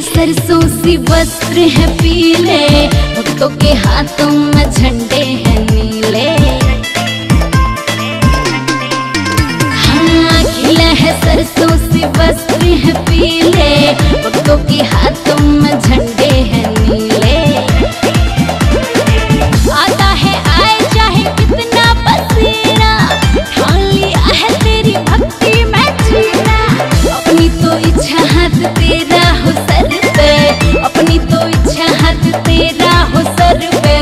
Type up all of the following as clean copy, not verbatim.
सरसों सी वस्त्र है पीले, भक्तों के हाथों में झंडे हैं नीले। हाँ, खिला है सरसों सी वस्त्र है पीले, भक्तों के हाथों में झंडे हैं नीले। आता है आए चाहे कितना पसीना, ठान लिया है तेरी भक्ति में जीना। अपनी तो इच्छा हाथ तेरा हो सर पे, अपनी तो इच्छा हाथ तेरा हो सर पे।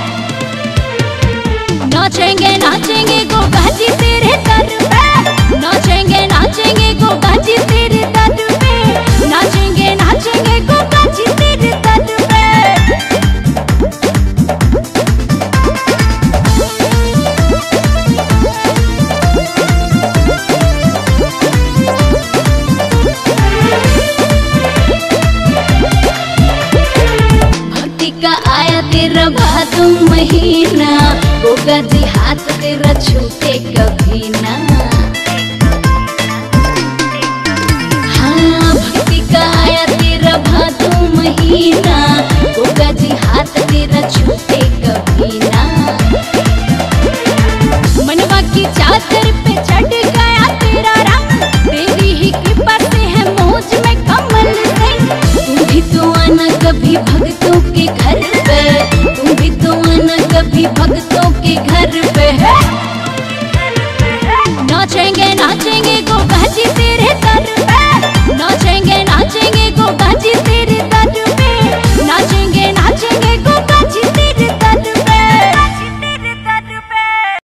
नाचेंगे नाचेंगे गोगा जी तेरे दर पे, नाचेंगे नाचेंगे गोगा जी तेरे दर पे, नाचेंगे नाचेंगे गोगा जी तेरे दर पे। का आया तेरा भादों महीना, गोगा जी हाथ तेरा छूटे कभी ना। हाँ, भक्ति का आया तेरा भादों महीना, गोगा जी हाथ तेरा छूटे कभी ना। मनवा की चादर पे चढ़ गया तेरा रंग, तेरी ही कृपा से है मौज में कमल सिंह। तू भी तो आना कभी भक्त